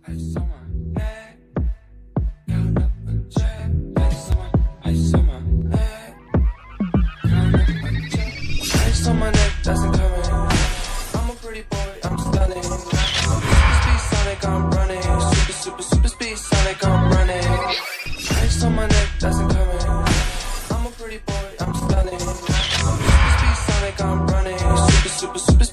Ice on my neck, count up a check. Ice on my neck, count up a check. Ice on my neck, that's incoming. I'm a pretty boy, I'm stunning. Super speed Sonic, I'm running. Super speed Sonic, I'm running. Ice on my neck, that's incoming. I'm a pretty boy, I'm stunning. Super speed Sonic, I'm running. Super speed